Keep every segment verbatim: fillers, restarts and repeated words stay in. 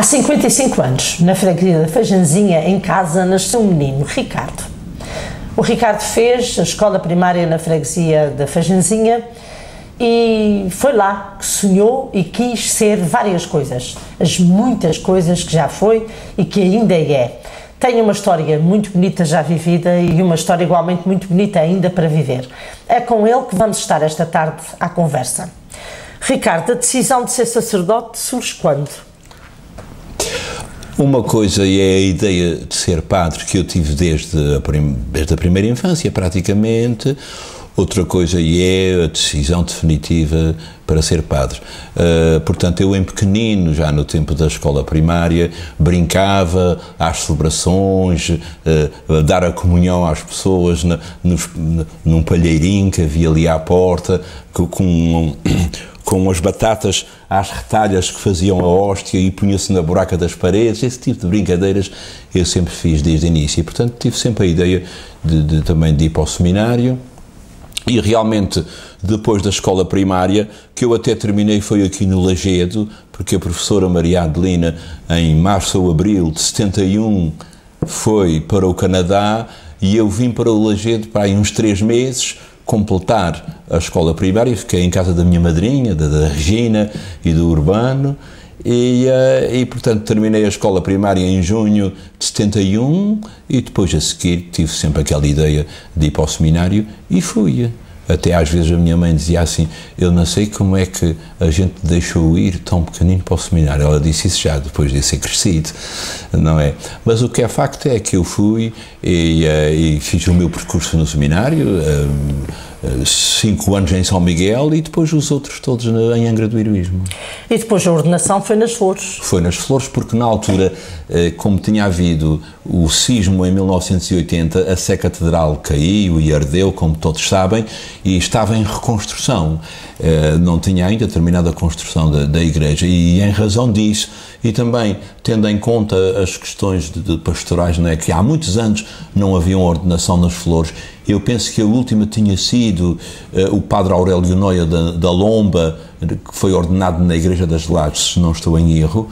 Há cinquenta e cinco anos, na freguesia da Fajanzinha, em casa, nasceu um menino, Ricardo. O Ricardo fez a escola primária na freguesia da Fajanzinha e foi lá que sonhou e quis ser várias coisas, as muitas coisas que já foi e que ainda é. Tem uma história muito bonita já vivida e uma história igualmente muito bonita ainda para viver. É com ele que vamos estar esta tarde à conversa. Ricardo, a decisão de ser sacerdote surge quando? Uma coisa é a ideia de ser padre que eu tive desde a, prim desde a primeira infância, praticamente. Outra coisa é a decisão definitiva para ser padre. Uh, portanto, eu em pequenino, já no tempo da escola primária, brincava às celebrações, uh, dar a comunhão às pessoas na, nos, num palheirinho que havia ali à porta, com, com, com as batatas às retalhas que faziam a hóstia e punha-se na buraca das paredes. Esse tipo de brincadeiras eu sempre fiz desde o início e, portanto, tive sempre a ideia de, de, também de ir para o seminário. E realmente, depois da escola primária, que eu até terminei foi aqui no Lagedo, porque a professora Maria Adelina, em março ou abril de setenta e um, foi para o Canadá e eu vim para o Lagedo para aí uns três meses completar a escola primária. Fiquei em casa da minha madrinha, da, da Regina e do Urbano. E, uh, e, portanto, terminei a escola primária em junho de setenta e um e depois a seguir tive sempre aquela ideia de ir para o seminário e fui. Até às vezes a minha mãe dizia assim, eu não sei como é que a gente deixou ir tão pequenino para o seminário. Ela disse isso já depois de ser crescido, não é? Mas o que é facto é que eu fui e, uh, e fiz o meu percurso no seminário, uh, cinco anos em São Miguel e depois os outros todos em Angra do Heroísmo. E depois a ordenação foi nas Flores? Foi nas Flores porque na altura, como tinha havido o sismo em mil novecentos e oitenta, a Sé Catedral caiu e ardeu, como todos sabem, e estava em reconstrução. Não tinha ainda terminado a construção da, da igreja e em razão disso e também tendo em conta as questões de, de pastorais, não é, que há muitos anos não havia uma ordenação nas Flores. Eu penso que a última tinha sido uh, o padre Aurélio Noia da, da Lomba, que foi ordenado na Igreja das Lajes, se não estou em erro,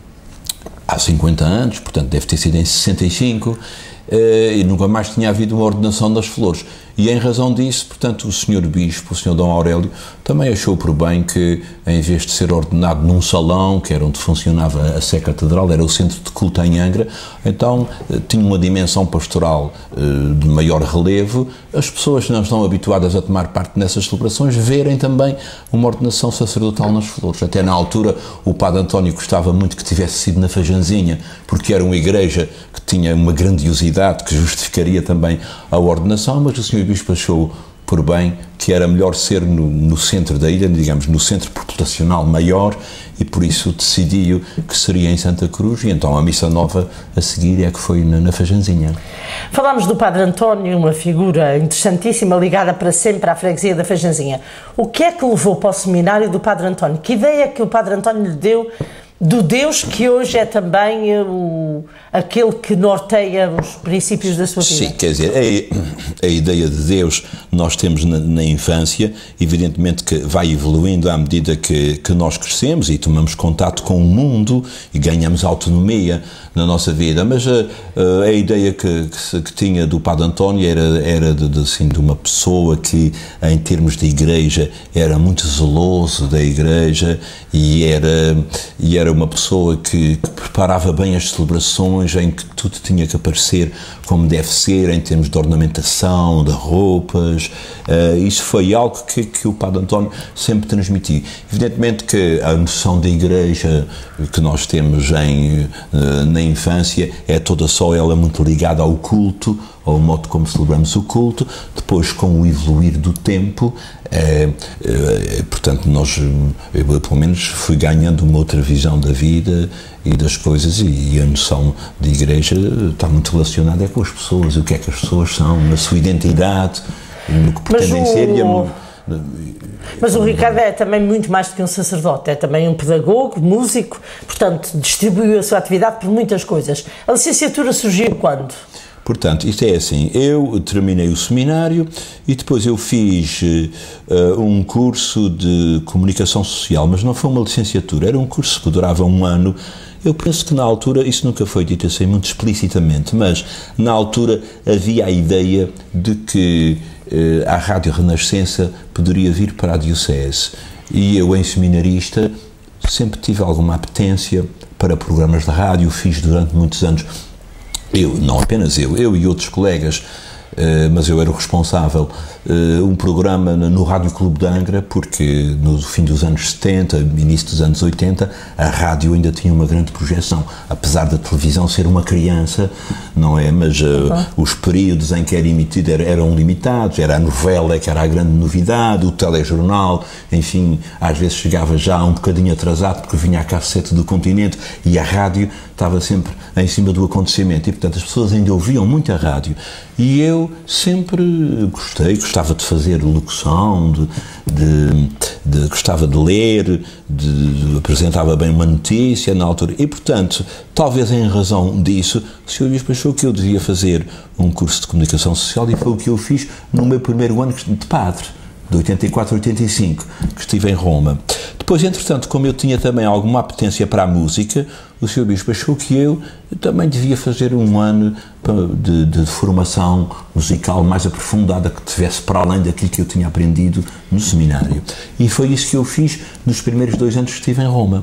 há cinquenta anos, portanto deve ter sido em sessenta e cinco, uh, e nunca mais tinha havido uma ordenação das Flores. E em razão disso, portanto, o senhor Bispo, o senhor Dom Aurélio, também achou por bem que, em vez de ser ordenado num salão, que era onde funcionava a Sé Catedral, era o centro de culto em Angra, então tinha uma dimensão pastoral uh, de maior relevo, as pessoas que não estão habituadas a tomar parte nessas celebrações verem também uma ordenação sacerdotal nas Flores. Até na altura o padre António gostava muito que tivesse sido na Fajanzinha, porque era uma igreja que tinha uma grandiosidade que justificaria também a ordenação, mas o senhor Bispo achou por bem que era melhor ser no, no centro da ilha, digamos, no centro populacional maior, e por isso decidiu que seria em Santa Cruz, e então a missa nova a seguir é que foi na, na Fajanzinha. Falámos do padre António, uma figura interessantíssima, ligada para sempre à freguesia da Fajanzinha. O que é que levou para o seminário do padre António? Que ideia é que o padre António lhe deu do Deus que hoje é também o, aquele que norteia os princípios da sua vida? Sim, quer dizer, a, a ideia de Deus nós temos na, na infância, evidentemente que vai evoluindo à medida que, que nós crescemos e tomamos contato com o mundo e ganhamos autonomia na nossa vida, mas a, a ideia que, que, que tinha do padre António era, era de, de, assim, de uma pessoa que, em termos de igreja, era muito zeloso da igreja e era, e era uma pessoa que, que preparava bem as celebrações, em que tudo tinha que aparecer como deve ser, em termos de ornamentação, de roupas. Uh, isso foi algo que, que o padre António sempre transmitiu. Evidentemente que a noção de igreja que nós temos em, uh, na infância é toda só ela muito ligada ao culto, ao modo como celebramos o culto. Depois, com o evoluir do tempo, é, é, portanto, nós, eu pelo menos fui ganhando uma outra visão da vida e das coisas, e, e a noção de igreja está muito relacionada é com as pessoas, o que é que as pessoas são, na sua identidade, no que pretendem ser. E a, Mas o Ricardo é também muito mais do que um sacerdote, é também um pedagogo, músico, portanto, distribuiu a sua atividade por muitas coisas. A licenciatura surgiu quando? Portanto, isto é assim, eu terminei o seminário e depois eu fiz uh, um curso de comunicação social, mas não foi uma licenciatura, era um curso que durava um ano. Eu penso que na altura, isso nunca foi dito assim muito explicitamente, mas na altura havia a ideia de que uh, a Rádio Renascença poderia vir para a Diocese. E eu, em seminarista, sempre tive alguma apetência para programas de rádio, fiz durante muitos anos. Eu, não apenas eu, eu e outros colegas, uh, mas eu era o responsável, uh, um programa no Rádio Clube de Angra, porque no fim dos anos setenta, início dos anos oitenta, a rádio ainda tinha uma grande projeção, apesar da televisão ser uma criança, não é? Mas uh, uhum. os períodos em que era emitido eram limitados, era a novela que era a grande novidade, o telejornal, enfim, às vezes chegava já um bocadinho atrasado, porque vinha a cassete do Continente, e a rádio estava sempre em cima do acontecimento, e portanto as pessoas ainda ouviam muito a rádio, e eu sempre gostei, gostava de fazer locução, de, de, de, gostava de ler, de, de, apresentava bem uma notícia na altura, e portanto, talvez em razão disso, o senhor Bispo achou que eu devia fazer um curso de comunicação social, e foi o que eu fiz no meu primeiro ano de padre, de oitenta e quatro a oitenta e cinco, que estive em Roma. Depois, entretanto, como eu tinha também alguma apetência para a música, o senhor Bispo achou que eu também devia fazer um ano de, de formação musical mais aprofundada, que tivesse para além daquilo que eu tinha aprendido no seminário. E foi isso que eu fiz nos primeiros dois anos que estive em Roma,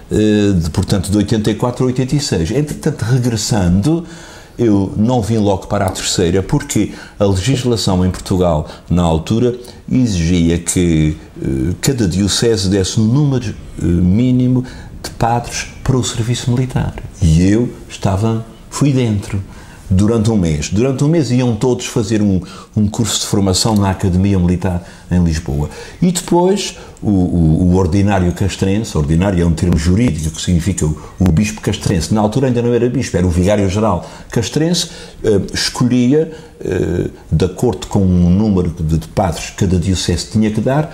de, portanto, de oitenta e quatro a oitenta e seis. Entretanto, regressando, eu não vim logo para a terceira, porque a legislação em Portugal, na altura, exigia que uh, cada diocese desse um número uh, mínimo de padres para o serviço militar. E eu estava, fui dentro, durante um mês. Durante um mês iam todos fazer um, um curso de formação na Academia Militar em Lisboa. E depois o, o, o ordinário castrense, ordinário é um termo jurídico que significa o, o bispo castrense, na altura ainda não era bispo, era o vigário-geral castrense, eh, escolhia, eh, de acordo com o número de, de padres que cada diocese tinha que dar,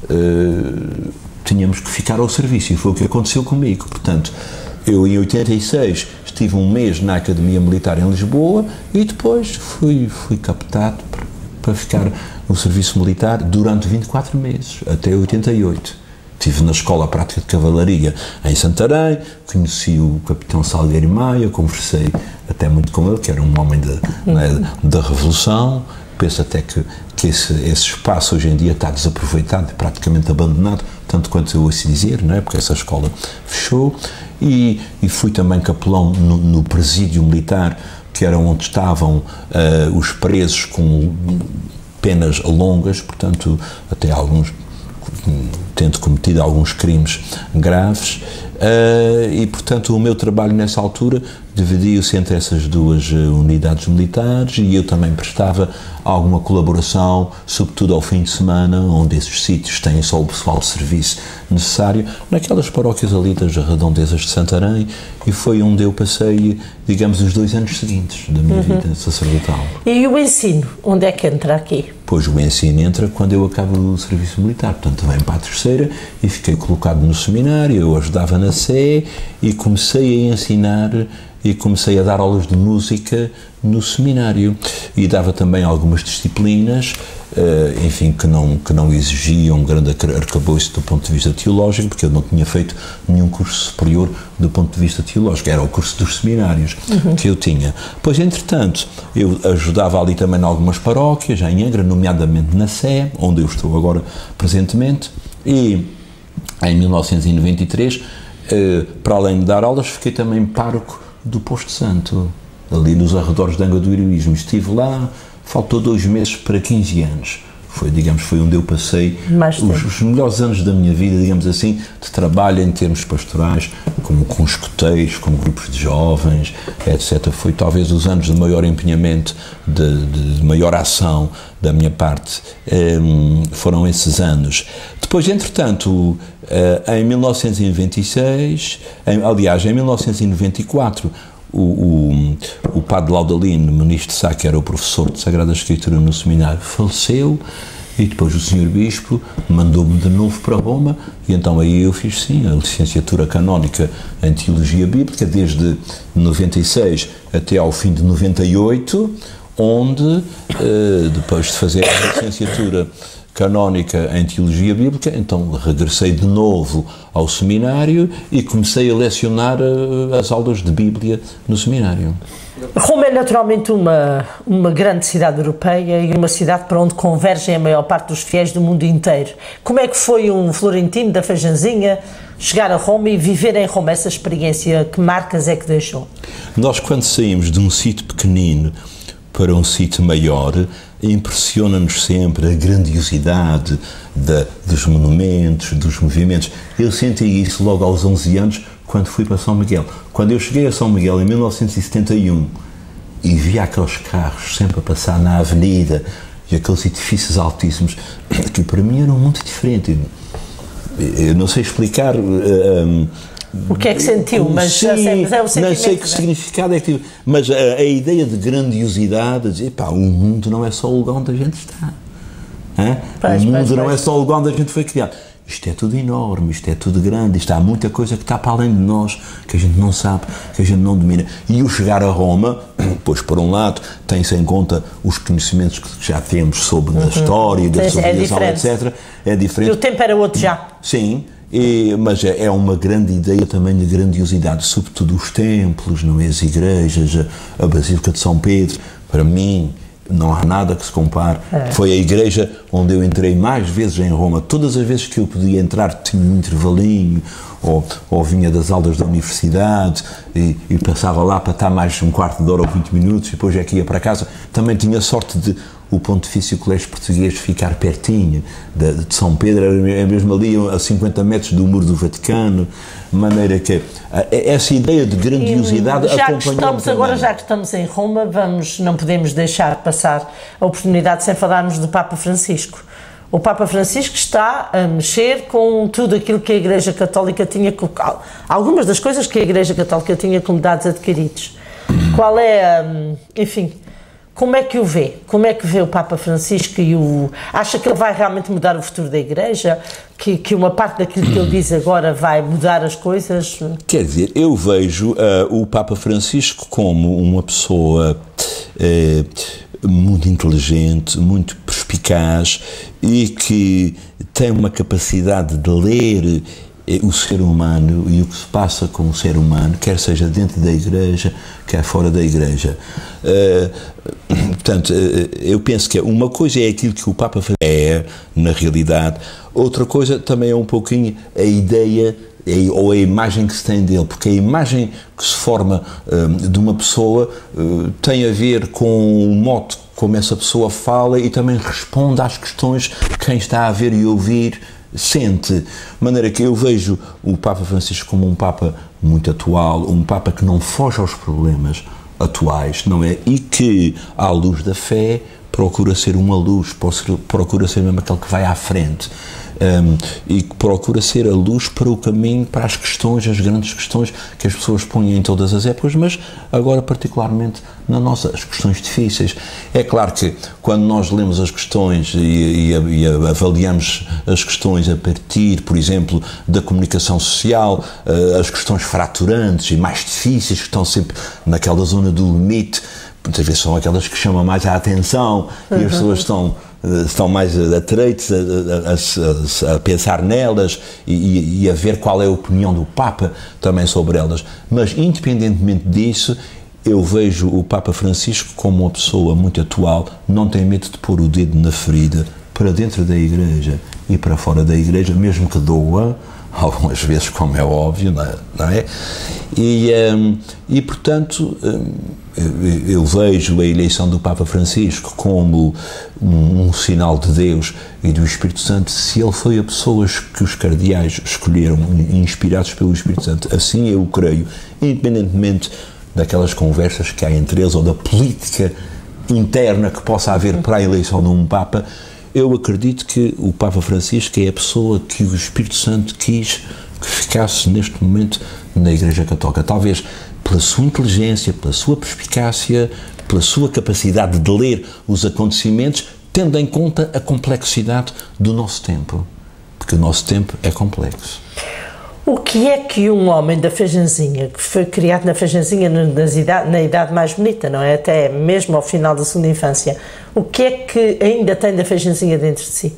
eh, tínhamos que ficar ao serviço, e foi o que aconteceu comigo. Portanto, eu em oitenta e seis estive um mês na Academia Militar em Lisboa e depois fui, fui captado para, para ficar no serviço militar durante vinte e quatro meses, até oitenta e oito. Estive na Escola Prática de Cavalaria em Santarém, conheci o capitão Salgueiro Maia, conversei até muito com ele, que era um homem de, né, da Revolução. Penso até que, que esse, esse espaço hoje em dia está desaproveitado, praticamente abandonado, tanto quanto eu ouço dizer, não é? Porque essa escola fechou. E, e fui também capelão no, no presídio militar, que era onde estavam uh, os presos com penas longas, portanto, até alguns tendo cometido alguns crimes graves, uh, e portanto o meu trabalho nessa altura dividia-se entre essas duas uh, unidades militares, e eu também prestava alguma colaboração, sobretudo ao fim de semana, onde esses sítios têm só o pessoal de serviço necessário, naquelas paróquias ali das redondezas de Santarém, e foi onde eu passei, digamos, os dois anos seguintes da minha uhum. vida sacerdotal. E o ensino, onde é que entra aqui? Pois o ensino entra quando eu acabo o serviço militar, portanto também para a terceira, e fiquei colocado no seminário, eu ajudava na Sé, e comecei a ensinar, e comecei a dar aulas de música no seminário, e dava também algumas disciplinas, uh, enfim, que não, que não exigiam um grande arcabouço do ponto de vista teológico, porque eu não tinha feito nenhum curso superior do ponto de vista teológico, era o curso dos seminários uhum. que eu tinha. Pois, entretanto, eu ajudava ali também em algumas paróquias, em Angra, nomeadamente na Sé, onde eu estou agora presentemente, e em mil novecentos e noventa e três, uh, para além de dar aulas, fiquei também pároco do Posto Santo, ali nos arredores de Angra do Heroísmo. Estive lá, faltou dois meses para quinze anos. Foi, digamos, foi onde eu passei os, os melhores anos da minha vida, digamos assim, de trabalho em termos pastorais, como com escoteiros, com grupos de jovens, etcétera. Foi talvez os anos de maior empenhamento, de, de maior ação da minha parte. Um, foram esses anos. Depois, entretanto, uh, em mil novecentos e noventa e seis, em, aliás, em mil novecentos e noventa e quatro, O, o, o padre Laudalino, ministro de Sá, que era o professor de Sagrada Escritura no seminário, faleceu, E depois o senhor Bispo mandou-me de novo para Roma, e então aí eu fiz, sim, a licenciatura canónica em Teologia Bíblica, desde noventa e seis até ao fim de noventa e oito, onde, depois de fazer a licenciatura canónica em Teologia Bíblica, então regressei de novo ao seminário e comecei a lecionar as aulas de Bíblia no seminário. Roma é naturalmente uma, uma grande cidade europeia e uma cidade para onde convergem a maior parte dos fiéis do mundo inteiro. Como é que foi um florentino da Fajanzinha chegar a Roma e viver em Roma essa experiência? Que marcas é que deixou? Nós, quando saímos de um sítio pequenino para um sítio maior, impressiona-nos sempre a grandiosidade da, dos monumentos, dos movimentos. Eu senti isso logo aos onze anos, quando fui para São Miguel. Quando eu cheguei a São Miguel em mil novecentos e setenta e um e vi aqueles carros sempre a passar na avenida e aqueles edifícios altíssimos, que para mim eram muito diferentes. Eu não sei explicar... Um, o que é que sentiu, mas sim, já sei, mas é o sentimento, não sei que significado é que tive, mas a, a ideia de grandiosidade, de dizer, pá, o mundo não é só o lugar onde a gente está. Hã? Pois, o mundo pois, não pois. é só o lugar onde a gente foi criado. Isto é tudo enorme, isto é tudo grande, isto há muita coisa que está para além de nós, que a gente não sabe, que a gente não domina. E o chegar a Roma, pois por um lado, tem-se em conta os conhecimentos que já temos sobre uhum. a história, da civilização, é etcétera. É diferente. E o tempo era outro já. Sim, e, mas é, é uma grande ideia também de grandiosidade, sobretudo os templos, não é? As igrejas, a, a Basílica de São Pedro, para mim... não há nada que se compare. É. Foi a igreja onde eu entrei mais vezes em Roma. Todas as vezes que eu podia entrar tinha um intervalinho, ou, ou vinha das aulas da universidade e, e passava lá para estar mais um quarto de hora ou vinte minutos e depois é que ia para casa. Também tinha sorte de o Pontifício Colégio Português ficar pertinho de, de São Pedro, é mesmo ali a cinquenta metros do Muro do Vaticano, de maneira que essa ideia de grandiosidade já que estamos agora, já que estamos em Roma, vamos, não podemos deixar passar a oportunidade sem falarmos do Papa Francisco. O Papa Francisco está a mexer com tudo aquilo que a Igreja Católica tinha, algumas das coisas que a Igreja Católica tinha como dados adquiridos. Qual é, enfim, como é que o vê? Como é que vê o Papa Francisco e o... Acha que ele vai realmente mudar o futuro da Igreja? Que, que uma parte daquilo que ele diz agora vai mudar as coisas? Quer dizer, eu vejo uh, o Papa Francisco como uma pessoa uh, muito inteligente, muito perspicaz e que tem uma capacidade de ler o ser humano e o que se passa com o ser humano, quer seja dentro da Igreja, quer fora da Igreja. Uh, portanto, uh, eu penso que uma coisa é aquilo que o Papa é, na realidade, outra coisa também é um pouquinho a ideia ou a imagem que se tem dele, porque a imagem que se forma uh, de uma pessoa uh, tem a ver com o modo como essa pessoa fala e também responde às questões que quem está a ver e ouvir sente. De maneira que eu vejo o Papa Francisco como um Papa muito atual, um Papa que não foge aos problemas atuais, não é? E que, à luz da fé, procura ser uma luz, procura ser mesmo aquele que vai à frente. Um, e que procura ser a luz para o caminho, para as questões, as grandes questões que as pessoas põem em todas as épocas, mas agora particularmente na nossa, as questões difíceis. É claro que quando nós lemos as questões e, e, e avaliamos as questões a partir, por exemplo, da comunicação social, as questões fraturantes e mais difíceis que estão sempre naquela zona do limite, muitas vezes são aquelas que chamam mais a atenção uhum. e as pessoas estão estão mais atreitos a, a, a, a pensar nelas e, e a ver qual é a opinião do Papa também sobre elas. Mas, independentemente disso, eu vejo o Papa Francisco como uma pessoa muito atual, não tem medo de pôr o dedo na ferida para dentro da Igreja e para fora da Igreja, mesmo que doa, algumas vezes, como é óbvio, não é? E, um, e portanto, um, eu, eu vejo a eleição do Papa Francisco como um, um sinal de Deus e do Espírito Santo, se ele foi a pessoas que os cardeais escolheram, inspirados pelo Espírito Santo. Assim eu creio, independentemente daquelas conversas que há entre eles ou da política interna que possa haver para a eleição de um Papa. Eu acredito que o Papa Francisco é a pessoa que o Espírito Santo quis que ficasse neste momento na Igreja Católica. Talvez pela sua inteligência, pela sua perspicácia, pela sua capacidade de ler os acontecimentos tendo em conta a complexidade do nosso tempo, porque o nosso tempo é complexo. O que é que um homem da Fejanzinha, que foi criado na Fejanzinha nas idade, na idade mais bonita, não é? Até mesmo ao final da segunda infância, o que é que ainda tem da Fejanzinha dentro de si?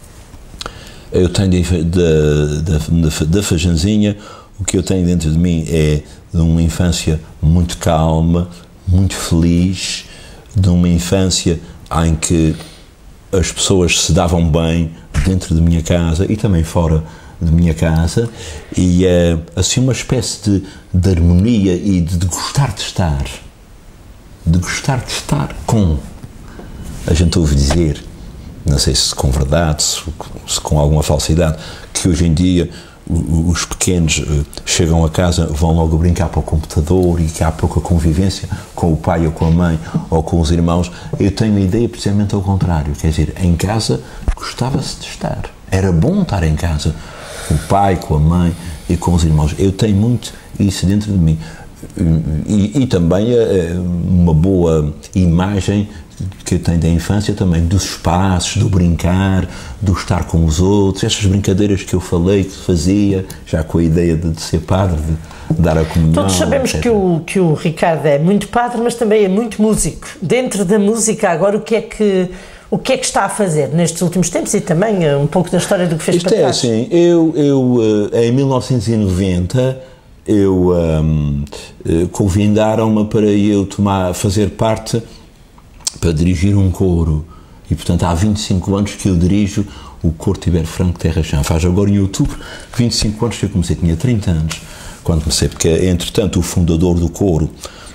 Eu tenho da, da, da Fejanzinha, o que eu tenho dentro de mim é de uma infância muito calma, muito feliz, de uma infância em que as pessoas se davam bem dentro de minha casa e também fora de minha casa, e uh, assim uma espécie de, de harmonia e de, de gostar de estar, de gostar de estar com. A gente ouve dizer, não sei se com verdade, se, se com alguma falsidade, que hoje em dia o, os pequenos uh, chegam a casa, vão logo brincar para o computador e que há pouca convivência com o pai ou com a mãe ou com os irmãos. Eu tenho a ideia precisamente ao contrário, quer dizer, em casa gostava-se de estar, era bom estar em casa, com o pai, com a mãe e com os irmãos. Eu tenho muito isso dentro de mim. E, e também uma boa imagem que eu tenho da infância também, dos espaços, do brincar, do estar com os outros, estas brincadeiras que eu falei, que fazia, já com a ideia de, de ser padre, de dar a comunhão. Todos sabemos que o, que o Ricardo é muito padre, mas também é muito músico. Dentro da música agora, o que é que... O que é que está a fazer nestes últimos tempos e também um pouco da história do que fez Isto para é trás? assim, eu, eu em mil novecentos e noventa eu um, convidaram-me para eu tomar, fazer parte, para dirigir um coro, e portanto há vinte e cinco anos que eu dirijo o Coro Tiber Franco Terra Chã. Faz agora em outubro vinte e cinco anos que eu comecei, tinha trinta anos quando comecei, porque entretanto o fundador do coro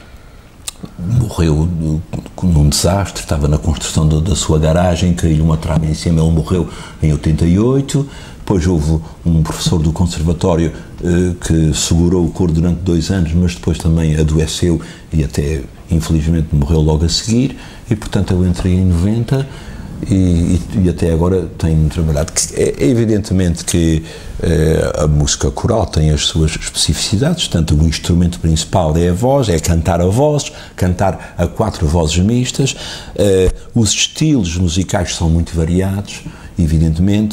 morreu num desastre, estava na construção da, da sua garagem, caiu uma trave em cima, ele morreu em oitenta e oito, depois houve um professor do conservatório eh, que segurou o coro durante dois anos, mas depois também adoeceu e até, infelizmente, morreu logo a seguir, e portanto eu entrei em noventa e, e, e até agora tenho trabalhado. É, é evidentemente que eh, a música coral tem as suas especificidades, tanto o instrumento principal é a voz, é cantar a voz, cantar a quatro vozes mistas, eh, os estilos musicais são muito variados, evidentemente,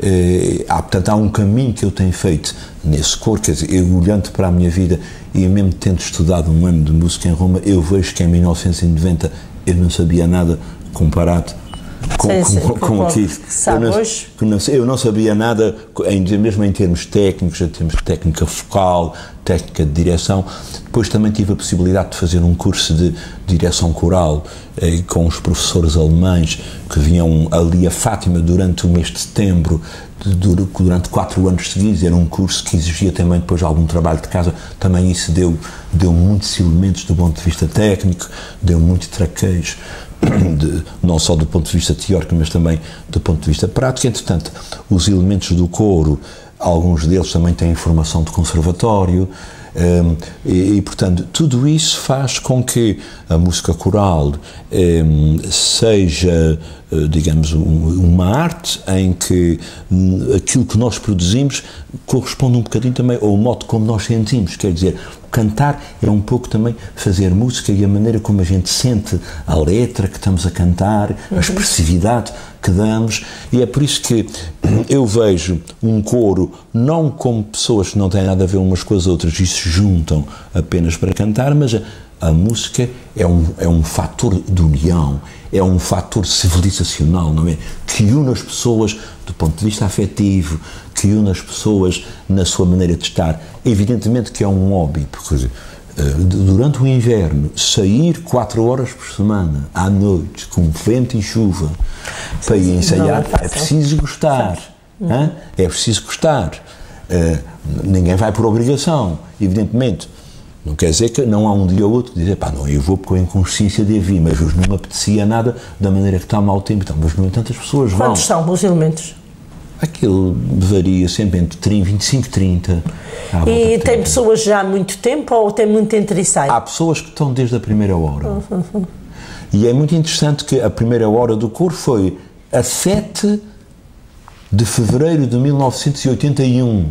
eh, há, portanto há um caminho que eu tenho feito nesse coro, quer dizer, eu olhando para a minha vida e mesmo tendo estudado um ano de música em Roma, eu vejo que em mil novecentos e noventa eu não sabia nada comparado com, sim, sim, com, com aquilo. Eu não, eu não sabia nada, em, mesmo em termos técnicos, em termos de técnica focal, técnica de direção. Depois também tive a possibilidade de fazer um curso de direção coral eh, com os professores alemães que vinham ali a Fátima durante o mês de setembro, de, durante quatro anos seguidos. Era um curso que exigia também depois algum trabalho de casa. Também isso deu, deu muitos elementos do ponto de vista técnico, deu muito traquejo. De, não só do ponto de vista teórico, mas também do ponto de vista prático. Entretanto, os elementos do coro, alguns deles também têm formação de conservatório, um, e, e, portanto, tudo isso faz com que a música coral um, seja, digamos, um, uma arte em que um, aquilo que nós produzimos corresponde um bocadinho também ao modo como nós sentimos, quer dizer, cantar é um pouco também fazer música e a maneira como a gente sente a letra que estamos a cantar, a expressividade que damos, e é por isso que eu vejo um coro não como pessoas que não têm nada a ver umas com as outras e se juntam apenas para cantar, mas a, a música é um, é um fator de união, é um fator civilizacional, não é? Que une as pessoas do ponto de vista afetivo, que une as pessoas na sua maneira de estar. Evidentemente que é um hobby, porque durante o inverno, sair quatro horas por semana, à noite, com vento e chuva, sim, para ir ensaiar, é, é preciso gostar. Hum. É preciso gostar. Uh, ninguém vai por obrigação, evidentemente. Não quer dizer que não há um dia ou outro que dizer, pá, não, eu vou porque eu em consciência devi, mas hoje não me apetecia nada da maneira que está mau tempo. Então, mas, no entanto, as pessoas vão. Quantos são os elementos? Aquilo varia sempre entre vinte e cinco e trinta. E tem pessoas já há muito tempo ou tem muito entre e sai? Há pessoas que estão desde a primeira hora. Uhum. E é muito interessante que a primeira hora do coro foi a sete de fevereiro de mil novecentos e oitenta e um.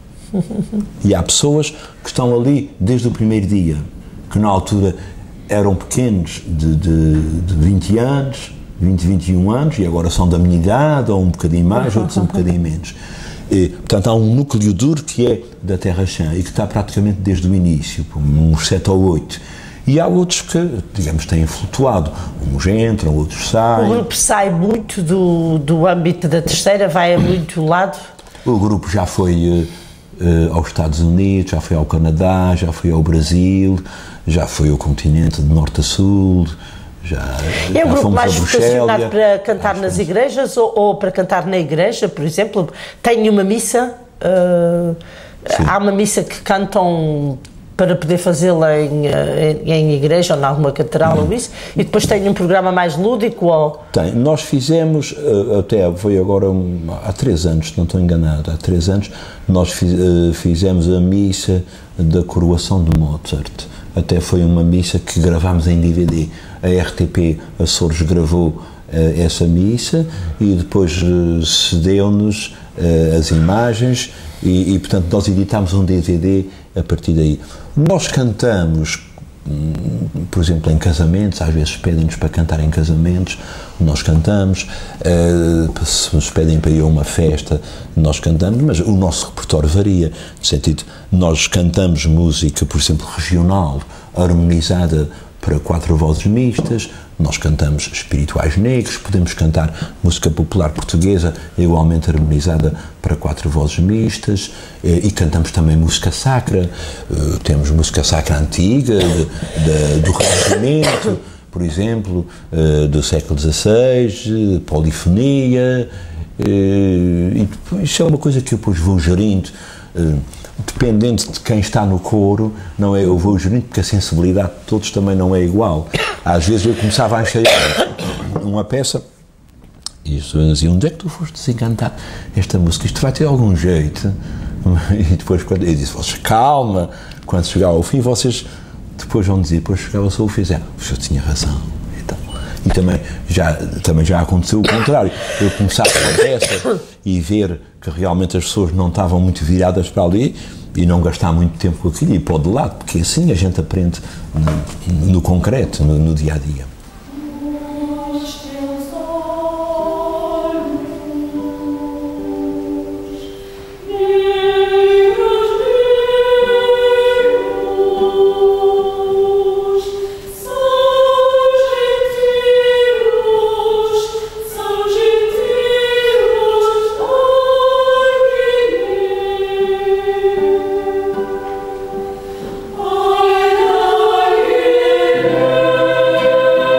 E há pessoas que estão ali desde o primeiro dia, que na altura eram pequenos, de, de, de vinte anos, vinte, vinte e um anos, e agora são da minha idade, ou um bocadinho mais, outros um bocadinho menos. E, portanto, há um núcleo duro que é da Terra Chã e que está praticamente desde o início, uns sete ou oito. E há outros que, digamos, têm flutuado. Uns entram, outros saem. O grupo sai muito do, do âmbito da terceira, vai a muito lado? O grupo já foi uh, aos Estados Unidos, já foi ao Canadá, já foi ao Brasil, já foi ao continente de norte a sul. Já, é um grupo mais vocacionado para cantar Acho nas que... igrejas ou, ou para cantar na igreja, por exemplo? Tem uma missa, uh, há uma missa que cantam para poder fazê-la em, em, em igreja ou em alguma catedral hum. ou isso, e depois tem um programa mais lúdico? Ou... Tem. Nós fizemos, até foi agora um, há três anos, se não estou enganado, há três anos, nós fiz, fizemos a missa da coroação de Mozart. Até foi uma missa que gravámos em D V D. A R T P Açores gravou uh, essa missa e depois uh, cedeu-nos uh, as imagens e, e, portanto, nós editámos um D V D a partir daí. Nós cantamos, um, por exemplo, em casamentos, às vezes pedem-nos para cantar em casamentos, nós cantamos, uh, se nos pedem para ir a uma festa, nós cantamos, mas o nosso repertório varia, no sentido, nós cantamos música, por exemplo, regional, harmonizada para quatro vozes mistas, nós cantamos espirituais negros, podemos cantar música popular portuguesa igualmente harmonizada para quatro vozes mistas, e cantamos também música sacra, temos música sacra antiga, de, de, do Renascimento, por exemplo, do século dezasseis, polifonia, e isso é uma coisa que eu depois vou gerindo, dependendo de quem está no coro, não é, eu vou gerindo porque a sensibilidade de todos também não é igual. Às vezes eu começava a ensaiar uma peça e as pessoas diziam, onde é que tu foste desencantar esta música? Isto vai ter algum jeito? E depois, quando eu disse, vocês, calma, quando chegar ao fim, vocês depois vão dizer, depois chegava só o fizer, o senhor tinha razão. Então, e também já, também já aconteceu o contrário, eu começava a peça e ver que realmente as pessoas não estavam muito viradas para ali e não gastar muito tempo com aquilo e pôr de lado, porque assim a gente aprende no, no concreto, no, no dia a dia. Oh,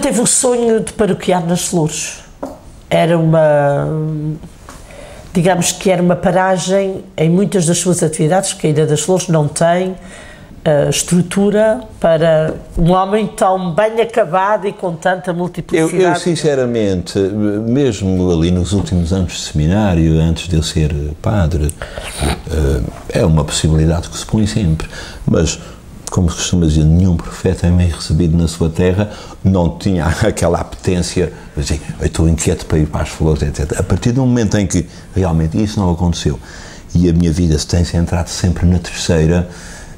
teve o sonho de paroquiar nas Flores. Era uma, digamos que era uma paragem em muitas das suas atividades, porque a Ilha das Flores não tem uh, estrutura para um homem tão bem acabado e com tanta multiplicidade. Eu, eu, sinceramente, mesmo ali nos últimos anos de seminário, antes de eu ser padre, uh, é uma possibilidade que se põe sempre, mas, como se costuma dizer, nenhum profeta é meio recebido na sua terra, não tinha aquela apetência, assim, eu estou inquieto para ir para as Flores, etcétera. A partir do momento em que realmente isso não aconteceu e a minha vida se tem centrado sempre na terceira,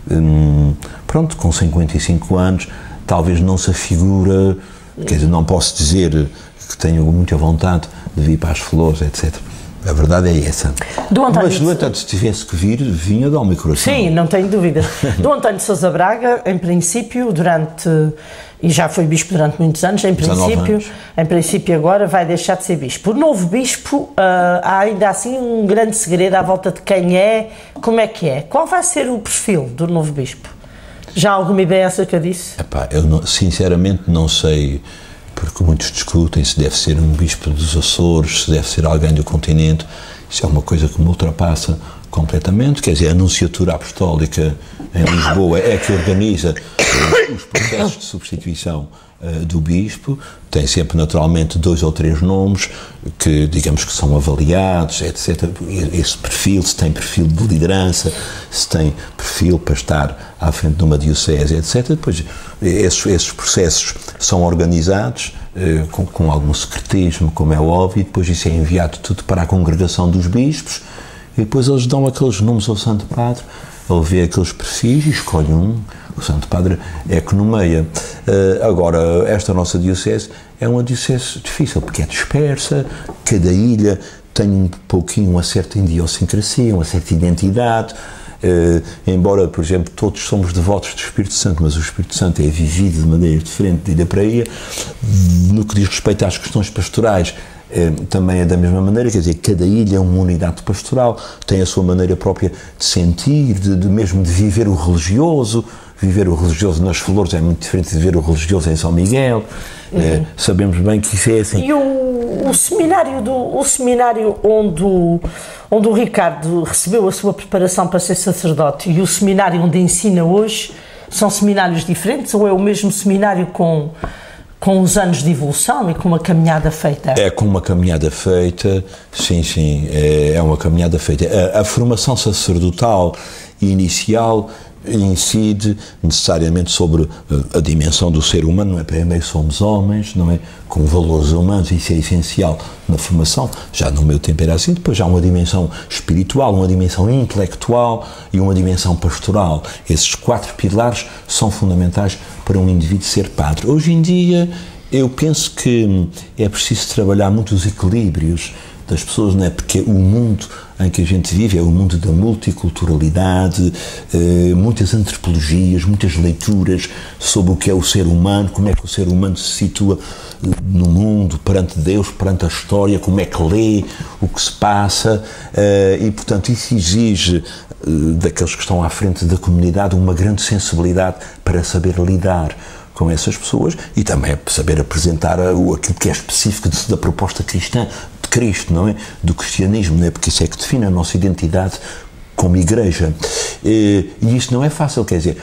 hum, pronto, com cinquenta e cinco anos, talvez não se afigura, quer dizer, não posso dizer que tenho muita vontade de vir para as Flores, etcétera. A verdade é essa. Do António Mas, no entanto, se tivesse que vir, vinha dar o meu coração. Sim, não tenho dúvida. Do António de Sousa Braga, em princípio, durante, e já foi bispo durante muitos anos, em princípio, anos. em princípio agora vai deixar de ser bispo. O novo bispo, uh, há ainda assim um grande segredo à volta de quem é, como é que é. Qual vai ser o perfil do novo bispo? Já há alguma ideia acerca disso? Epá, eu não, sinceramente não sei, porque muitos discutem se deve ser um bispo dos Açores, se deve ser alguém do continente. Isso é uma coisa que me ultrapassa completamente. Quer dizer, a Nunciatura Apostólica em Lisboa é que organiza os processos de substituição uh, do bispo. Tem sempre, naturalmente, dois ou três nomes que, digamos, que são avaliados, etcétera. Esse perfil, se tem perfil de liderança, se tem perfil para estar à frente de uma diocese, etcétera. Depois, esses, esses processos são organizados uh, com, com algum secretismo, como é óbvio, e depois isso é enviado tudo para a congregação dos bispos, e depois eles dão aqueles nomes ao Santo Padre, ele vê aqueles perfis e escolhe um. O Santo Padre é que nomeia. Uh, agora, esta nossa diocese é uma diocese difícil, porque é dispersa, cada ilha tem um pouquinho uma certa idiosincrasia, uma certa identidade, uh, embora, por exemplo, todos somos devotos do Espírito Santo, mas o Espírito Santo é vivido de maneira diferente de ilha para ilha. No que diz respeito às questões pastorais, É, também é da mesma maneira, quer dizer, cada ilha é uma unidade pastoral, tem a sua maneira própria de sentir, de, de mesmo de viver o religioso. Viver o religioso nas Flores é muito diferente de viver o religioso em São Miguel. Uhum. É, sabemos bem que isso é assim. E o, o seminário, do, o seminário onde, o, onde o Ricardo recebeu a sua preparação para ser sacerdote e o seminário onde ensina hoje, são seminários diferentes ou é o mesmo seminário com... com os anos de evolução e com uma caminhada feita? É com uma caminhada feita, sim, sim, é, é uma caminhada feita. A, a formação sacerdotal inicial incide necessariamente sobre a dimensão do ser humano, não é? Primeiro somos homens, não é? Com valores humanos, isso é essencial na formação, já no meu tempo era assim. Depois já uma dimensão espiritual, uma dimensão intelectual e uma dimensão pastoral. Esses quatro pilares são fundamentais para um indivíduo ser padre. Hoje em dia eu penso que é preciso trabalhar muito os equilíbrios das pessoas, não é? Porque o mundo em que a gente vive é o mundo da multiculturalidade, eh, muitas antropologias, muitas leituras sobre o que é o ser humano, como é que o ser humano se situa no mundo, perante Deus, perante a história, como é que lê o que se passa, eh, e portanto isso exige eh, daqueles que estão à frente da comunidade uma grande sensibilidade para saber lidar com essas pessoas e também saber apresentar aquilo que é específico da proposta cristã, de Cristo, não é? Do cristianismo, não é? Porque isso é que define a nossa identidade como igreja. E isso não é fácil, quer dizer,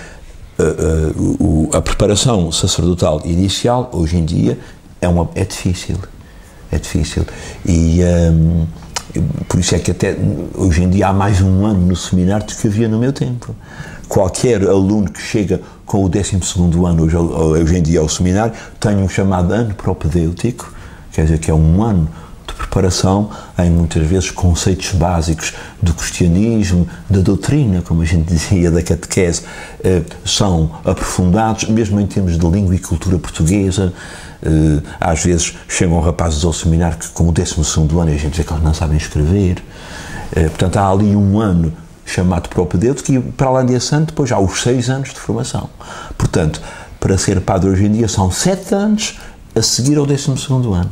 a, a, a preparação sacerdotal inicial, hoje em dia, é, uma, é difícil, é difícil. E um, por isso é que até hoje em dia há mais um ano no seminário do que havia no meu tempo. Qualquer aluno que chega com o décimo segundo ano, hoje, hoje em dia ao seminário, tem um chamado ano propedêutico, quer dizer que é um ano de preparação em muitas vezes conceitos básicos do cristianismo, da doutrina, como a gente dizia, da catequese, eh, são aprofundados, mesmo em termos de língua e cultura portuguesa. Eh, às vezes chegam rapazes ao seminário que com o décimo segundo ano a gente vê que eles não sabem escrever. Eh, portanto, há ali um ano chamado propedêutico e, para além desse ano, depois há os seis anos de formação. Portanto, para ser padre hoje em dia são sete anos a seguir ao décimo segundo ano.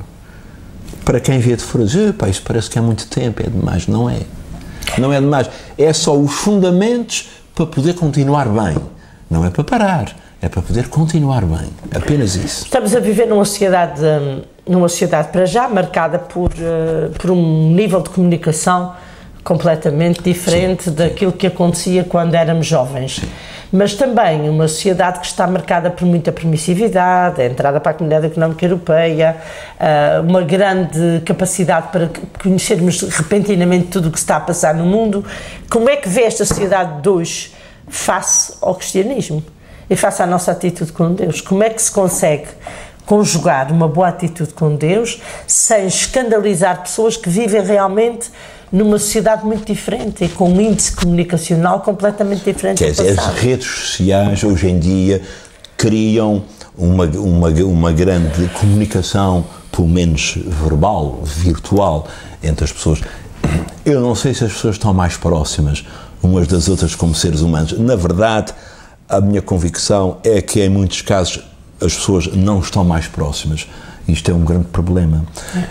Para quem vê de fora, diz, pá, isso parece que é muito tempo, é demais. Não é. Não é demais. É só os fundamentos para poder continuar bem. Não é para parar. é para poder continuar bem, apenas isso. Estamos a viver numa sociedade, numa sociedade para já, marcada por, por um nível de comunicação completamente diferente, sim, daquilo que acontecia quando éramos jovens. Sim. Mas também uma sociedade que está marcada por muita permissividade, a entrada para a Comunidade Económica Europeia, uma grande capacidade para conhecermos repentinamente tudo o que se está a passar no mundo. Como é que vê esta sociedade de hoje face ao cristianismo e face à nossa atitude com Deus? Como é que se consegue conjugar uma boa atitude com Deus sem escandalizar pessoas que vivem realmente numa sociedade muito diferente e com um índice comunicacional completamente diferente? Quer dizer, as redes sociais hoje em dia criam uma, uma, uma grande comunicação, pelo menos verbal, virtual, entre as pessoas. Eu não sei se as pessoas estão mais próximas umas das outras como seres humanos. Na verdade, a minha convicção é que em muitos casos as pessoas não estão mais próximas. Isto é um grande problema.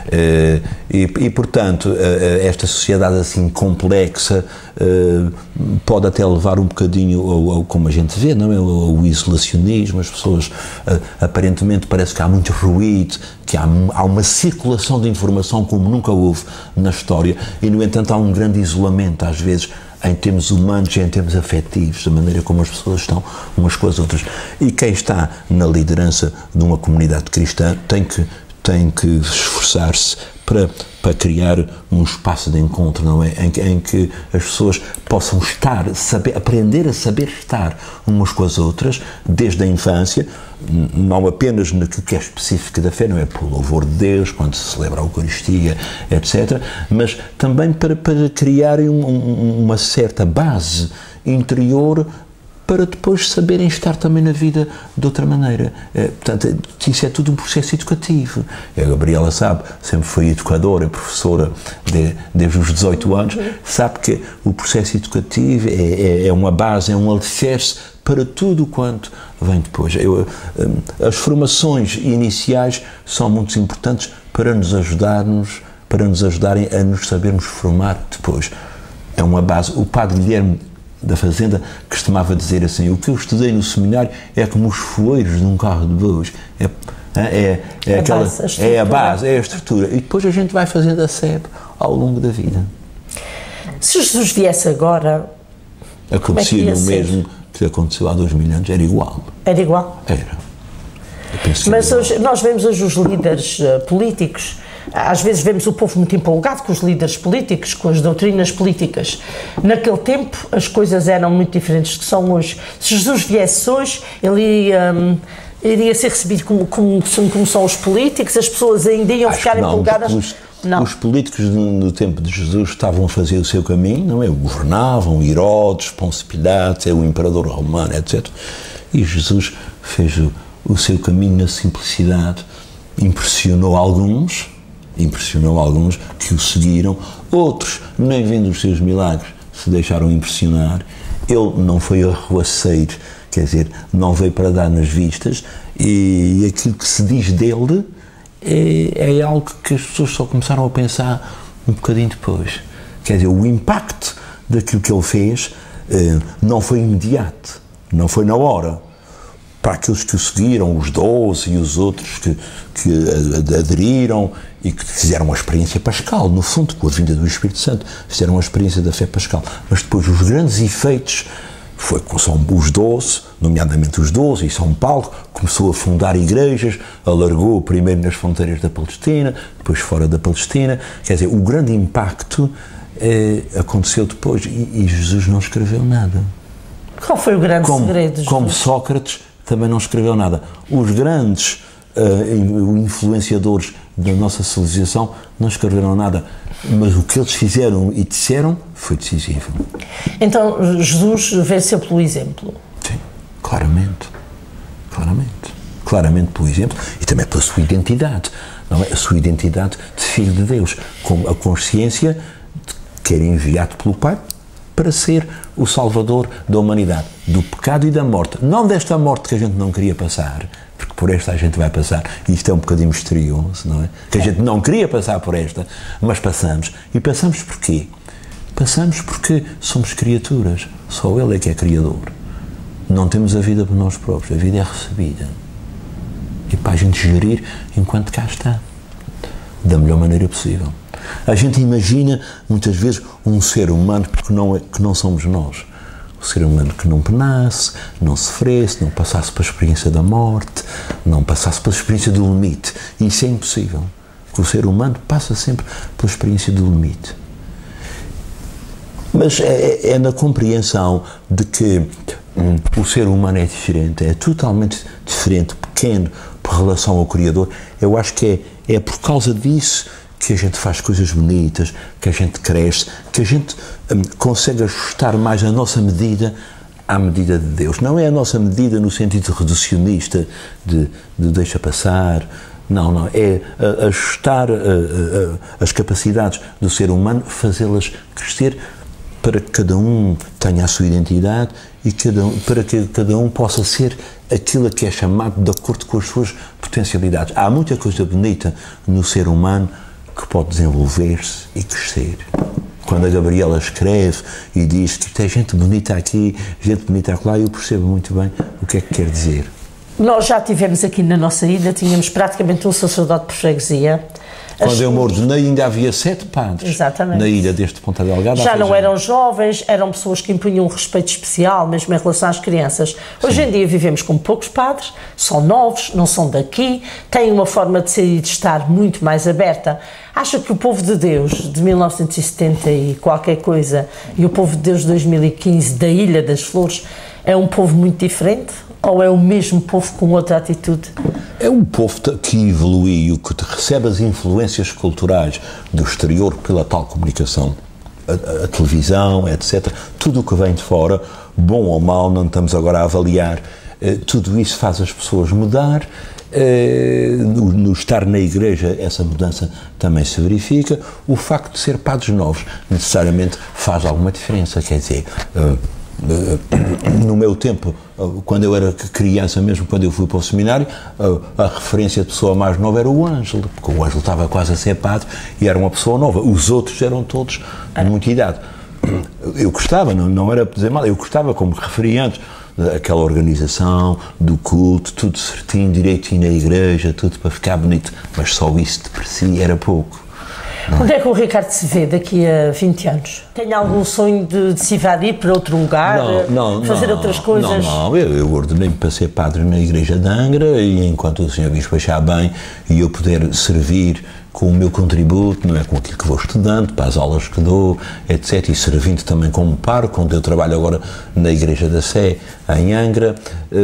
É. Uh, e, e, portanto, uh, esta sociedade assim complexa uh, pode até levar um bocadinho ao, ao, como a gente vê, não é? ao, ao isolacionismo. As pessoas, uh, aparentemente, parece que há muito ruído, que há, há uma circulação de informação como nunca houve na história e, no entanto, há um grande isolamento, às vezes, em termos humanos e em termos afetivos, da maneira como as pessoas estão umas com as outras. E quem está na liderança de uma comunidade cristã tem que, tem que esforçar-se para, para criar um espaço de encontro, não é? Em, em que as pessoas possam estar, saber, aprender a saber estar umas com as outras, desde a infância, não apenas naquilo que é específico da fé, não é? Por louvor de Deus, quando se celebra a Eucaristia, etcétera, mas também para, para criarem um, um, uma certa base interior para depois saberem estar também na vida de outra maneira. É, portanto, isso é tudo um processo educativo. A Gabriela sabe, sempre foi educadora, professora de, desde os dezoito anos, sabe que o processo educativo é, é, é uma base, é um alicerce para tudo quanto vem depois. Eu, as formações iniciais são muito importantes para nos ajudarmos, para nos ajudarem a nos sabermos formar depois. É uma base. O padre Guilherme da Fazenda costumava dizer assim: o que eu estudei no seminário é como os foeiros num carro de bois. É, é, é, aquela, base, a é a base, é a estrutura. E depois a gente vai fazendo a sebe ao longo da vida. Se Jesus viesse agora, acontecia é o mesmo que aconteceu há dois mil anos, era igual. Era igual? Era. Mas hoje, nós vemos hoje os líderes uh, políticos, às vezes vemos o povo muito empolgado com os líderes políticos, com as doutrinas políticas. Naquele tempo as coisas eram muito diferentes do que são hoje. Se Jesus viesse hoje, ele iria, um, iria ser recebido como, como, como são os políticos, as pessoas ainda iam Acho ficar não, empolgadas. Os, não. Os políticos no, no tempo de Jesus estavam a fazer o seu caminho, não é? Governavam, Herodes, Pôncio Pilatos, o imperador romano, etcétera. E Jesus fez o, o seu caminho na simplicidade, impressionou alguns, impressionou alguns que o seguiram, outros, nem vendo os seus milagres, se deixaram impressionar. Ele não foi arruaceiro, quer dizer, não veio para dar nas vistas, e aquilo que se diz dele é, é algo que as pessoas só começaram a pensar um bocadinho depois. Quer dizer, o impacto daquilo que ele fez eh, não foi imediato, não foi na hora. Para aqueles que o seguiram, os doze e os outros que, que aderiram e que fizeram uma experiência pascal, no fundo, com a vinda do Espírito Santo, fizeram uma experiência da fé pascal. Mas depois os grandes efeitos foi com São, os doze, nomeadamente os doze, e São Paulo começou a fundar igrejas, alargou primeiro nas fronteiras da Palestina, depois fora da Palestina. Quer dizer, o grande impacto eh, aconteceu depois, e, e Jesus não escreveu nada. Qual foi o grande como, segredo? Jesus? Como Sócrates também não escreveu nada. Os grandes uh, influenciadores da nossa civilização não escreveram nada, mas o que eles fizeram e disseram foi decisivo. Então Jesus venceu pelo exemplo? Sim, claramente, claramente, claramente pelo exemplo e também pela sua identidade, não é? A sua identidade de filho de Deus, com a consciência de que era enviado pelo Pai para ser o Salvador da humanidade, do pecado e da morte. Não desta morte que a gente não queria passar, porque por esta a gente vai passar, e isto é um bocadinho misterioso, não é? Que a gente não queria passar por esta, mas passamos. E passamos porquê? Passamos porque somos criaturas, só Ele é que é Criador. Não temos a vida por nós próprios, a vida é recebida. E para a gente gerir enquanto cá está, da melhor maneira possível. A gente imagina, muitas vezes, um ser humano que não, é, que não somos nós. O ser humano que não penasse, não sofresse, não passasse pela experiência da morte, não passasse pela experiência do limite. E isso é impossível. Porque o ser humano passa sempre pela experiência do limite. Mas é, é na compreensão de que hum, o ser humano é diferente, é totalmente diferente, pequeno, por relação ao Criador. Eu acho que é, é por causa disso que a gente faz coisas bonitas, que a gente cresce, que a gente hum, consegue ajustar mais a nossa medida à medida de Deus. Não é a nossa medida no sentido reducionista de, de deixa passar, não, não, é ajustar uh, uh, as capacidades do ser humano, fazê-las crescer para que cada um tenha a sua identidade e cada um, para que cada um possa ser aquilo que é chamado de acordo com as suas potencialidades. Há muita coisa bonita no ser humano que pode desenvolver-se e crescer. Quando a Gabriela escreve e diz que tem gente bonita aqui, gente bonita acolá, eu percebo muito bem o que é que quer dizer. Nós já tivemos aqui na nossa ilha, tínhamos praticamente um sacerdote por freguesia. Quando As... eu me ordenei ainda havia sete padres. Exatamente. Na ilha deste Ponta Delgada. Já não eram jovens, eram pessoas que impunham um respeito especial, mesmo em relação às crianças. Hoje Sim. em dia vivemos com poucos padres, são novos, não são daqui, têm uma forma de ser e de estar muito mais aberta. Acha que o povo de Deus de mil novecentos e setenta e qualquer coisa e o povo de Deus de dois mil e quinze da Ilha das Flores é um povo muito diferente? Ou é o mesmo povo com outra atitude? É um povo que evoluiu, que recebe as influências culturais do exterior pela tal comunicação, a, a televisão, etcétera. Tudo o que vem de fora, bom ou mau, não estamos agora a avaliar. Eh, tudo isso faz as pessoas mudar. Eh, no, no estar na igreja, essa mudança também se verifica. O facto de ser padres novos necessariamente faz alguma diferença, quer dizer... Eh, no meu tempo, quando eu era criança mesmo, quando eu fui para o seminário, a referência de pessoa mais nova era o Ângelo, porque o Ângelo estava quase a ser padre e era uma pessoa nova. Os outros eram todos de muita idade. Eu gostava, não, não era para dizer mal, eu gostava, como referi antes, aquela organização do culto, tudo certinho, direitinho na igreja, tudo para ficar bonito, mas só isso de por si era pouco. Não. Onde é que o Ricardo se vê daqui a vinte anos? Tem algum sonho de, de se evadir para outro lugar? Não, não, fazer não, outras coisas? Não, não, eu, eu ordenei-me para ser padre na igreja de Angra e enquanto o senhor Bispo achar bem e eu puder servir com o meu contributo, não é, com aquilo que vou estudando, para as aulas que dou, etcétera, e servindo também como pároco, onde eu trabalho agora na Igreja da Sé, em Angra,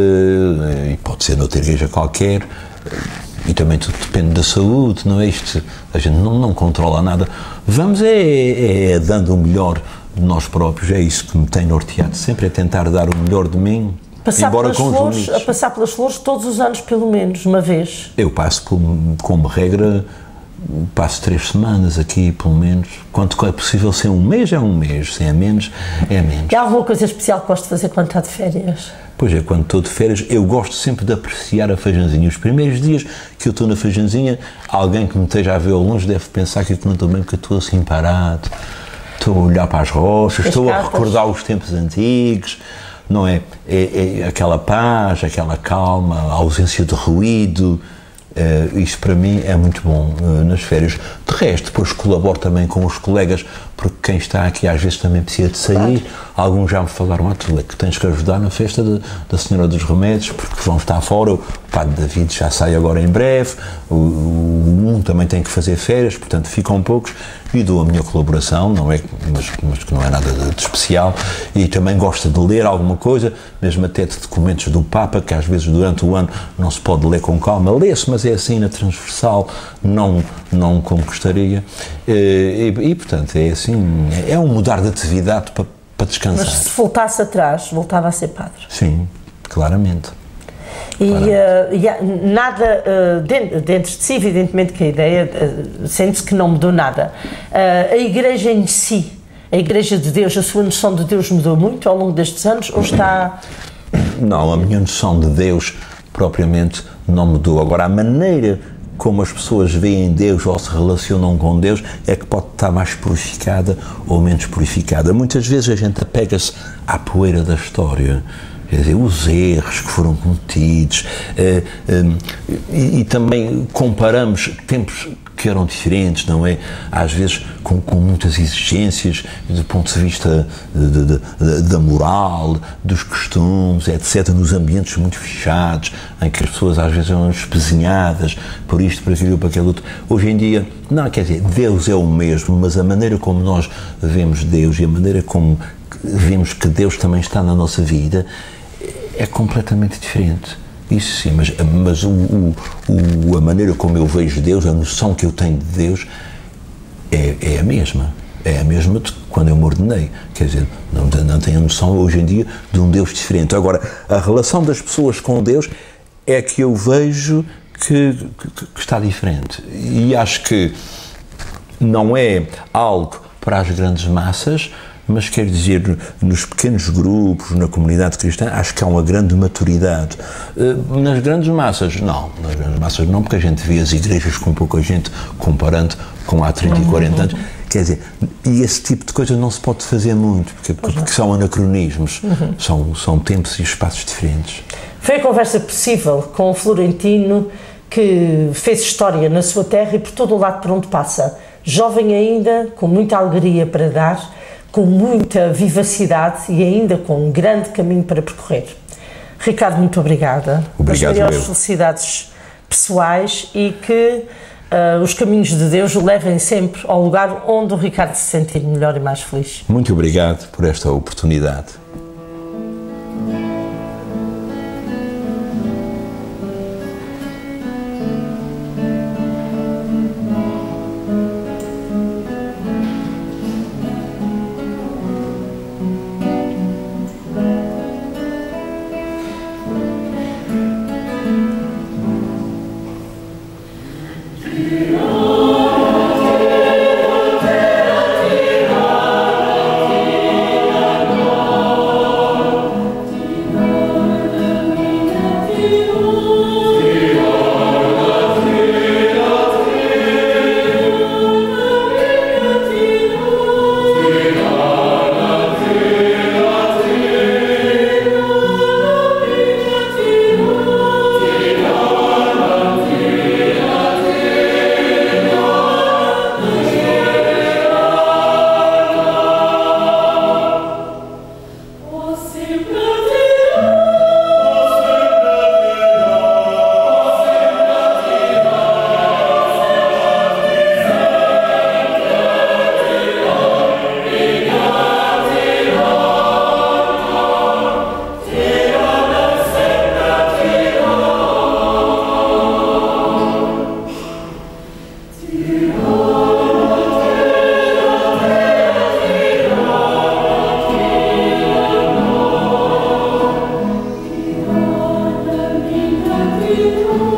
e pode ser noutra igreja qualquer, e também tudo depende da saúde, não é isto? A gente não, não controla nada. Vamos é, é, é dando o melhor de nós próprios, é isso que me tem norteado sempre, é tentar dar o melhor de mim, passar embora pelas com flores, os limites. A passar pelas flores todos os anos, pelo menos, uma vez? Eu passo, por, como regra, passo três semanas aqui, pelo menos. Quanto é possível ser um mês, é um mês, se é menos, é menos. E há alguma coisa especial que gosto de fazer quando está de férias? Pois é, quando estou de férias, eu gosto sempre de apreciar a Feijãozinha. Os primeiros dias que eu estou na Feijãozinha, alguém que me esteja a ver ao longe deve pensar que eu não estou bem, porque eu estou assim parado, estou a olhar para as rochas, as estou cartas. a recordar os tempos antigos, não é? É, é aquela paz, aquela calma, a ausência de ruído. Uh, isto para mim é muito bom uh, nas férias. De resto, depois colaboro também com os colegas, porque quem está aqui às vezes também precisa de sair. Alguns já me falaram, ah, tu é que tens que ajudar na festa de, da Senhora dos Remédios, porque vão estar fora. O Padre David já sai agora em breve, o, o um também tem que fazer férias, portanto ficam poucos, e dou a minha colaboração, não é, mas, mas que não é nada de, de especial, e também gosto de ler alguma coisa, mesmo até de documentos do Papa, que às vezes durante o ano não se pode ler com calma, lê-se, mas é assim na transversal, não, não como gostaria, e, e, e portanto é assim, é um mudar de atividade para, para descansar. Mas se voltasse atrás, voltava a ser padre? Sim, claramente. E, uh, e há nada, uh, dentro, dentro de si, evidentemente que a ideia, uh, sente-se que não mudou nada. Uh, a Igreja em si, a Igreja de Deus, a sua noção de Deus mudou muito ao longo destes anos, ou está... Não, a minha noção de Deus propriamente não mudou. Agora, a maneira como as pessoas veem Deus ou se relacionam com Deus é que pode estar mais purificada ou menos purificada. Muitas vezes a gente apega-se à poeira da história. quer dizer, os erros que foram cometidos, eh, eh, e, e também comparamos tempos que eram diferentes, não é? Às vezes com, com muitas exigências do ponto de vista de, de, de, da moral, dos costumes, etcétera, nos ambientes muito fechados, em que as pessoas às vezes eram espezinhadas por isto, por aquilo, por aquilo outro. Hoje em dia, não, quer dizer, Deus é o mesmo, mas a maneira como nós vemos Deus e a maneira como vemos que Deus também está na nossa vida é completamente diferente. Isso sim, mas, mas o, o, o, a maneira como eu vejo Deus, a noção que eu tenho de Deus é, é a mesma. É a mesma de quando eu me ordenei. Quer dizer, não, não tenho a noção hoje em dia de um Deus diferente. Agora, a relação das pessoas com Deus é que eu vejo que, que, que está diferente. E acho que não é algo para as grandes massas, mas quer dizer, nos pequenos grupos, na comunidade cristã, acho que há uma grande maturidade. Nas grandes massas, não. Nas grandes massas não, porque a gente vê as igrejas com pouca gente, comparando com há trinta e quarenta anos. Quer dizer, e esse tipo de coisa não se pode fazer muito, porque, porque são anacronismos, uhum. são, são tempos e espaços diferentes. Foi a conversa possível com o Florentino, que fez história na sua terra e por todo o lado por onde passa. Jovem ainda, com muita alegria para dar, com muita vivacidade e ainda com um grande caminho para percorrer. Ricardo, muito obrigada. Obrigado, as maiores eu. felicidades pessoais e que uh, os caminhos de Deus o levem sempre ao lugar onde o Ricardo se sentir melhor e mais feliz. Muito obrigado por esta oportunidade. You.